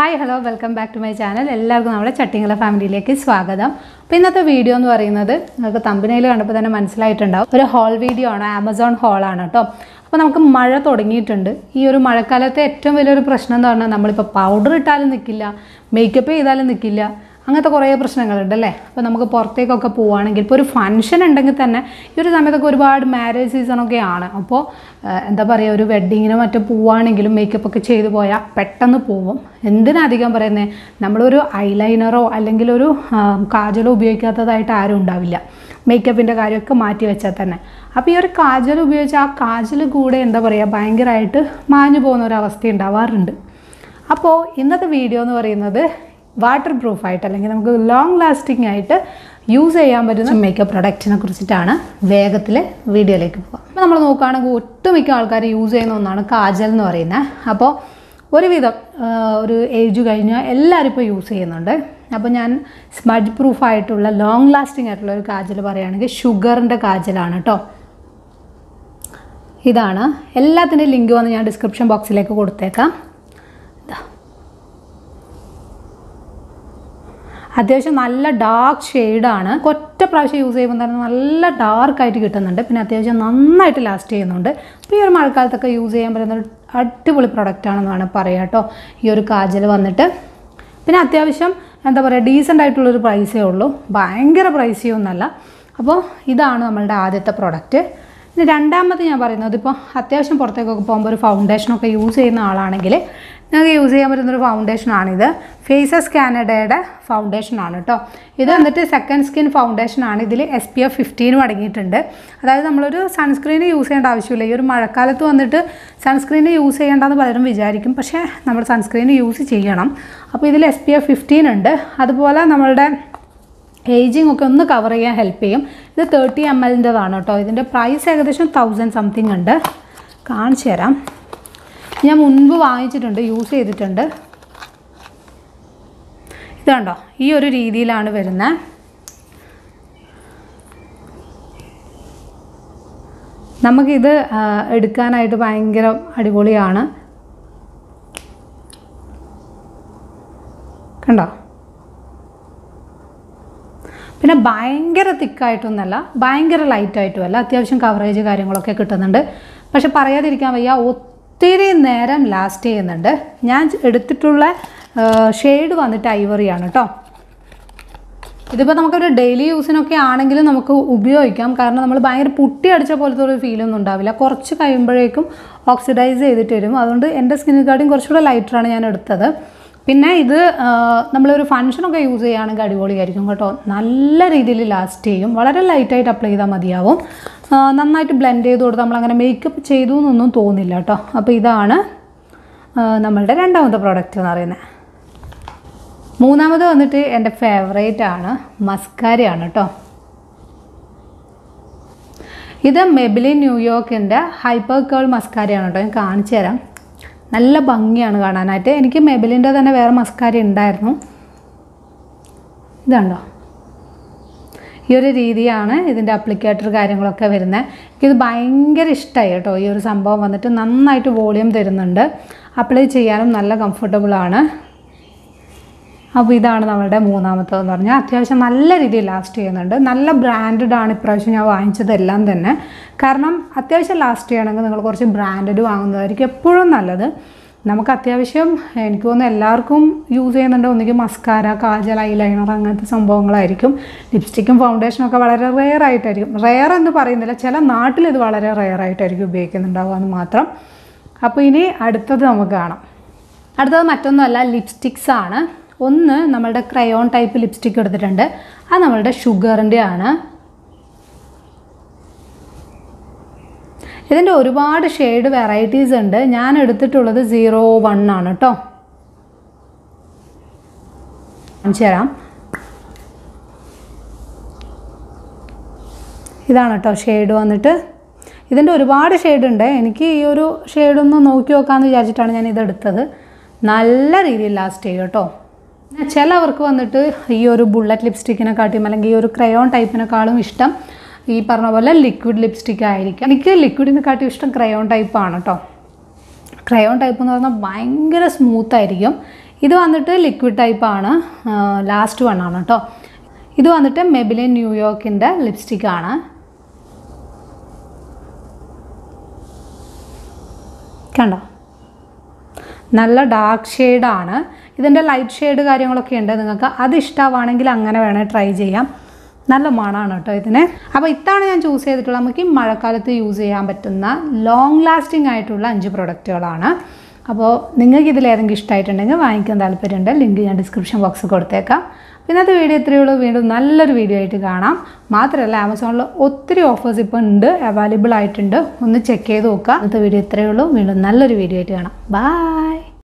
Hi hello welcome back to my channel. എല്ലാവർക്കും നമ്മുടെ ചട്ടിങ്ങള ഫാമിലിയിലേക്ക് സ്വാഗതം. അപ്പോൾ ഇന്നത്തെ വീഡിയോ എന്ന് പറയുന്നത് നിങ്ങൾക്ക് തമ്പനയിൽ കണ്ടപ്പോൾ തന്നെ മനസ്സിലായിട്ടുണ്ടാവും, ഒരു ഹോൾ വീഡിയോ ആണ്. ആമസോൺ ഹോളാണ് കേട്ടോ. അപ്പോൾ നമുക്ക് മഴ തുടങ്ങിയിട്ടുണ്ട്. ഈ ഒരു മഴക്കാലത്തെ ഏറ്റവും വലിയൊരു പ്രശ്നം എന്ന് പറഞ്ഞാൽ നമ്മളിപ്പോൾ പൗഡർ ഇട്ടാലും നിൽക്കില്ല, മേക്കപ്പ് ചെയ്താലും നിൽക്കില്ല, അങ്ങനത്തെ കുറേ പ്രശ്നങ്ങളുണ്ടല്ലേ. അപ്പോൾ നമുക്ക് പുറത്തേക്കൊക്കെ പോവുകയാണെങ്കിൽ ഇപ്പോൾ ഒരു ഫംഗ്ഷൻ ഉണ്ടെങ്കിൽ തന്നെ ഈ ഒരു സമയത്തൊക്കെ ഒരുപാട് മാരേജ് സീസണൊക്കെയാണ്. അപ്പോൾ എന്താ പറയുക, ഒരു വെഡ്ഡിങ്ങിനോ മറ്റോ പോവുകയാണെങ്കിലും മേക്കപ്പൊക്കെ ചെയ്തു പോയാൽ പെട്ടെന്ന് പോവും. എന്തിനധികം പറയുന്നത്, നമ്മളൊരു ഐലൈനറോ അല്ലെങ്കിൽ ഒരു കാജലോ ഉപയോഗിക്കാത്തതായിട്ട് ആരും ഉണ്ടാവില്ല. മേക്കപ്പിൻ്റെ കാര്യമൊക്കെ മാറ്റി വെച്ചാൽ തന്നെ. അപ്പോൾ ഈ ഒരു കാജൽ ഉപയോഗിച്ച് ആ കാജൽ കൂടെ എന്താ പറയുക, ഭയങ്കരമായിട്ട് മാഞ്ഞു പോകുന്ന ഒരവസ്ഥ ഉണ്ടാവാറുണ്ട്. അപ്പോൾ ഇന്നത്തെ വീഡിയോ എന്ന് പറയുന്നത് വാട്ടർ പ്രൂഫായിട്ട് അല്ലെങ്കിൽ നമുക്ക് ലോങ് ലാസ്റ്റിംഗ് ആയിട്ട് യൂസ് ചെയ്യാൻ പറ്റുന്ന മേക്കപ്പ് പ്രൊഡക്റ്റിനെ കുറിച്ചിട്ടാണ്. വേഗത്തിൽ വീഡിയോയിലേക്ക് പോകാം. അപ്പോൾ നമ്മൾ നോക്കുകയാണെങ്കിൽ ഒട്ടുമിക്ക ആൾക്കാർ യൂസ് ചെയ്യുന്ന ഒന്നാണ് കാജൽ എന്ന് പറയുന്നത്. അപ്പോൾ ഒരുവിധം ഒരു ഏജ് കഴിഞ്ഞാൽ എല്ലാവരും ഇപ്പോൾ യൂസ് ചെയ്യുന്നുണ്ട്. അപ്പോൾ ഞാൻ സ്മഡ്ജ് പ്രൂഫായിട്ടുള്ള ലോങ് ലാസ്റ്റിംഗ് ആയിട്ടുള്ള ഒരു കാജൽ പറയുകയാണെങ്കിൽ ഷുഗറിൻ്റെ കാജലാണ് കേട്ടോ. ഇതാണ്. എല്ലാത്തിൻ്റെയും ലിങ്ക് വന്ന് ഞാൻ ഡിസ്ക്രിപ്ഷൻ ബോക്സിലേക്ക് കൊടുത്തേക്കാം. അത്യാവശ്യം നല്ല ഡാർക്ക് ഷെയ്ഡാണ്. ഒറ്റ പ്രാവശ്യം യൂസ് ചെയ്യുമ്പോൾ തന്നെ നല്ല ഡാർക്കായിട്ട് കിട്ടുന്നുണ്ട്. പിന്നെ അത്യാവശ്യം നന്നായിട്ട് ലാസ്റ്റ് ചെയ്യുന്നുണ്ട്. അപ്പോൾ ഈ ഒരു മഴക്കാലത്തൊക്കെ യൂസ് ചെയ്യാൻ പറ്റുന്ന ഒരു അടിപൊളി പ്രൊഡക്റ്റാണെന്ന് വേണം പറയാം കേട്ടോ ഈ ഒരു കാജൽ വന്നിട്ട്. പിന്നെ അത്യാവശ്യം എന്താ പറയുക, ഡീസൻ്റ് ആയിട്ടുള്ളൊരു പ്രൈസേ ഉള്ളൂ, ഭയങ്കര പ്രൈസിയൊന്നുമല്ല. അപ്പോൾ ഇതാണ് നമ്മളുടെ ആദ്യത്തെ പ്രൊഡക്റ്റ്. ഇനി രണ്ടാമത് ഞാൻ പറയുന്നത്, ഇപ്പോൾ അത്യാവശ്യം പുറത്തേക്കൊക്കെ പോകുമ്പോൾ ഒരു ഫൗണ്ടേഷനൊക്കെ യൂസ് ചെയ്യുന്ന ആളാണെങ്കിൽ നിങ്ങൾക്ക് യൂസ് ചെയ്യാൻ പറ്റുന്നൊരു ഫൗണ്ടേഷനാണിത്. ഫേസസ് കാനഡയുടെ ഫൗണ്ടേഷനാണ് കേട്ടോ. ഇത് വന്നിട്ട് സെക്കൻഡ് സ്കിൻ ഫൗണ്ടേഷനാണ്. ഇതിൽ SPF 15 അടങ്ങിയിട്ടുണ്ട്. അതായത് നമ്മളൊരു സൺസ്ക്രീൻ യൂസ് ചെയ്യേണ്ട ആവശ്യമില്ല. ഈ ഒരു മഴക്കാലത്ത് വന്നിട്ട് സൺസ്ക്രീൻ യൂസ് ചെയ്യേണ്ടതെന്ന് പലരും വിചാരിക്കും, പക്ഷേ നമ്മൾ സൺസ്ക്രീൻ യൂസ് ചെയ്യണം. അപ്പോൾ ഇതിൽ SPF 15 ഉണ്ട്. അതുപോലെ നമ്മളുടെ ഏജിങ് ഒക്കെ ഒന്ന് കവർ ചെയ്യാൻ ഹെൽപ്പ് ചെയ്യും. ഇത് 30 ml-ൻ്റെതാണ് കേട്ടോ. ഇതിൻ്റെ പ്രൈസ് ഏകദേശം 1000 സംതിങ് ഉണ്ട്. കാണിച്ചു തരാം. ഞാൻ മുൻപ് വാങ്ങിച്ചിട്ടുണ്ട്, യൂസ് ചെയ്തിട്ടുണ്ട്. ഇത് കണ്ടോ, ഈ ഒരു രീതിയിലാണ് വരുന്നത്. നമുക്കിത് എടുക്കാനായിട്ട് ഭയങ്കര അടിപൊളിയാണ്. കണ്ടോ, പിന്നെ ഭയങ്കര തിക്കായിട്ടൊന്നുമല്ല, ഭയങ്കര ലൈറ്റായിട്ടുമല്ല, അത്യാവശ്യം കവറേജ് കാര്യങ്ങളൊക്കെ കിട്ടുന്നുണ്ട്. പക്ഷെ പറയാതിരിക്കാൻ വയ്യ, ഒത്തിരി നേരം ലാസ്റ്റ് ചെയ്യുന്നുണ്ട്. ഞാൻ എടുത്തിട്ടുള്ള ഷെയ്ഡ് വന്നിട്ട് ഐവറിയാണ് കേട്ടോ. ഇതിപ്പോൾ നമുക്കൊരു ഡെയിലി യൂസിനൊക്കെ ആണെങ്കിലും നമുക്ക് ഉപയോഗിക്കാം. കാരണം നമ്മൾ ഭയങ്കര പുട്ടി അടിച്ച പോലത്തെ ഒരു ഫീലൊന്നും ഉണ്ടാവില്ല. കുറച്ച് കഴിയുമ്പോഴേക്കും ഓക്സിഡൈസ് ചെയ്തിട്ട് വരും. അതുകൊണ്ട് എൻ്റെ സ്കിന്നിനെക്കാട്ടും കുറച്ചുകൂടെ ലൈറ്ററാണ് ഞാൻ എടുത്തത്. പിന്നെ ഇത് നമ്മളൊരു ഫംഗ്ഷനൊക്കെ യൂസ് ചെയ്യുകയാണെങ്കിൽ അടിപൊളിയായിരിക്കും കേട്ടോ. നല്ല രീതിയിൽ ലാസ്റ്റ് ചെയ്യും. വളരെ ലൈറ്റായിട്ട് അപ്ലൈ ചെയ്താൽ മതിയാവും. നന്നായിട്ട് ബ്ലെൻഡ് ചെയ്ത് കൊടുത്ത് നമ്മളങ്ങനെ മേക്കപ്പ് ചെയ്തു എന്നൊന്നും തോന്നില്ല കേട്ടോ. അപ്പോൾ ഇതാണ് നമ്മളുടെ രണ്ടാമത്തെ പ്രോഡക്റ്റ് എന്ന് പറയുന്നത്. മൂന്നാമത് വന്നിട്ട് എൻ്റെ ഫേവറേറ്റ് ആണ്, മസ്കാരയാണ് കേട്ടോ. ഇത് മെബിലിൻ ന്യൂയോർക്കിൻ്റെ ഹൈപ്പർ കേൾ മസ്കാരയാണ് കേട്ടോ. ഞാൻ കാണിച്ചു തരാം. നല്ല ഭംഗിയാണ് കാണാനായിട്ട്. എനിക്ക് മെബിലിൻ്റെ തന്നെ വേറെ മസ്കാര ഉണ്ടായിരുന്നു. ഇതുണ്ടോ, ഈ ഒരു രീതിയാണ് ഇതിൻ്റെ അപ്ലിക്കേറ്റർ കാര്യങ്ങളൊക്കെ വരുന്നത്. എനിക്കിത് ഭയങ്കര ഇഷ്ടമായി കേട്ടോ. ഈ ഒരു സംഭവം വന്നിട്ട് നന്നായിട്ട് വോളിയം തരുന്നുണ്ട്. അപ്ലൈ ചെയ്യാനും നല്ല കംഫർട്ടബിളാണ്. അപ്പോൾ ഇതാണ് നമ്മളുടെ മൂന്നാമത്തതെന്ന് പറഞ്ഞാൽ അത്യാവശ്യം നല്ല രീതിയിൽ ലാസ്റ്റ് ചെയ്യുന്നുണ്ട്. നല്ല ബ്രാൻഡഡ് ആണ് ഇപ്രാവശ്യം ഞാൻ വാങ്ങിച്ചതെല്ലാം തന്നെ. കാരണം അത്യാവശ്യം ലാസ്റ്റ് ചെയ്യണമെങ്കിൽ നിങ്ങൾ കുറച്ച് ബ്രാൻഡഡ് വാങ്ങുന്നതായിരിക്കും എപ്പോഴും നല്ലത്. നമുക്ക് അത്യാവശ്യം എനിക്ക് തോന്നുന്നു എല്ലാവർക്കും യൂസ് ചെയ്യുന്നുണ്ട്. ഒന്നുകിൽ മസ്കാര, കാജൽ, ഐലൈനർ അങ്ങനത്തെ സംഭവങ്ങളായിരിക്കും. ലിപ്സ്റ്റിക്കും ഫൗണ്ടേഷനൊക്കെ വളരെ റെയർ ആയിട്ടായിരിക്കും. റെയർ എന്ന് പറയുന്നില്ല, ചില നാട്ടിൽ ഇത് വളരെ റെയർ ആയിട്ടായിരിക്കും ഉപയോഗിക്കുന്നുണ്ടാവുക എന്ന് മാത്രം. അപ്പോൾ ഇനി അടുത്തത് നമുക്ക് കാണാം. അടുത്തത് മറ്റൊന്നുമല്ല, ലിപ്സ്റ്റിക്സ് ആണ്. ഒന്ന് നമ്മളുടെ ക്രയോൺ ടൈപ്പ് ലിപ്സ്റ്റിക്ക് എടുത്തിട്ടുണ്ട്. അത് നമ്മളുടെ ഷുഗറിൻ്റെ ആണ്. ഇതിൻ്റെ ഒരുപാട് ഷെയ്ഡ് വെറൈറ്റീസ് ഉണ്ട്. ഞാൻ എടുത്തിട്ടുള്ളത് 01 ആണ് കേട്ടോ. കാണിച്ചു തരാം. ഇതാണ് കേട്ടോ ഷെയ്ഡ് വന്നിട്ട്. ഇതിൻ്റെ ഒരുപാട് ഷെയ്ഡ് ഉണ്ട്. എനിക്ക് ഈ ഒരു ഷെയ്ഡൊന്ന് നോക്കി നോക്കാമെന്ന് വിചാരിച്ചിട്ടാണ് ഞാൻ ഇതെടുത്തത്. നല്ല രീതിയിൽ ലാസ്റ്റ് ചെയ്യും കേട്ടോ. ചിലവർക്ക് വന്നിട്ട് ഈ ഒരു ബുള്ളറ്റ് ലിപ്സ്റ്റിക്കിനെക്കാട്ടിയും അല്ലെങ്കിൽ ഈ ഒരു ക്രയോൺ ടൈപ്പിനെക്കാളും ഇഷ്ടം ഈ പറഞ്ഞ പോലെ ലിക്വിഡ് ലിപ്സ്റ്റിക് ആയിരിക്കും. എനിക്ക് ലിക്വിഡിനെക്കാട്ടിയും ഇഷ്ടം ക്രയോൺ ടൈപ്പാണ് കേട്ടോ. ക്രയോൺ ടൈപ്പ് എന്ന് പറഞ്ഞാൽ ഭയങ്കര സ്മൂത്തായിരിക്കും. ഇത് വന്നിട്ട് ലിക്വിഡ് ടൈപ്പാണ്, ലാസ്റ്റ് വൺ ആണ് കേട്ടോ. ഇത് വന്നിട്ട് Maybelline ന്യൂയോർക്കിൻ്റെ ലിപ്സ്റ്റിക്കാണ്. കണ്ടോ, നല്ല ഡാർക്ക് ഷെയ്ഡാണ്. ഇതിൻ്റെ ലൈറ്റ് ഷെയ്ഡ് കാര്യങ്ങളൊക്കെ ഉണ്ട്, നിങ്ങൾക്ക് അത് ഇഷ്ടമാണെങ്കിൽ അങ്ങനെ വേണേൽ ട്രൈ ചെയ്യാം. നല്ല മണമാണ് കേട്ടോ ഇതിന്. അപ്പോൾ ഇതാണ് ഞാൻ ചൂസ് ചെയ്തിട്ടുള്ള നമുക്ക് ഈ മഴക്കാലത്ത് യൂസ് ചെയ്യാൻ പറ്റുന്ന ലോങ് ലാസ്റ്റിംഗ് ആയിട്ടുള്ള 5 പ്രൊഡക്റ്റുകളാണ്. അപ്പോൾ നിങ്ങൾക്ക് ഇതിലേതെങ്കിലും ഇഷ്ടമായിട്ടുണ്ടെങ്കിൽ വാങ്ങിക്കാൻ താല്പര്യമുണ്ട്, ലിങ്ക് ഞാൻ ഡിസ്ക്രിപ്ഷൻ ബോക്സിൽ കൊടുത്തേക്കാം. ഇന്നത്തെ വീഡിയോ ഇത്രയേ ഉള്ളൂ. വീണ്ടും നല്ലൊരു വീഡിയോ ആയിട്ട് കാണാം. മാത്രമല്ല ആമസോണിൽ ഒത്തിരി ഓഫേഴ്സ് ഇപ്പോൾ ഉണ്ട്, അവൈലബിൾ ആയിട്ടുണ്ട്, ഒന്ന് ചെക്ക് ചെയ്ത് നോക്കുക. ഇന്നത്തെ വീഡിയോ ഇത്രയേ ഉള്ളൂ. വീണ്ടും നല്ലൊരു വീഡിയോ ആയിട്ട് കാണാം. ബൈ.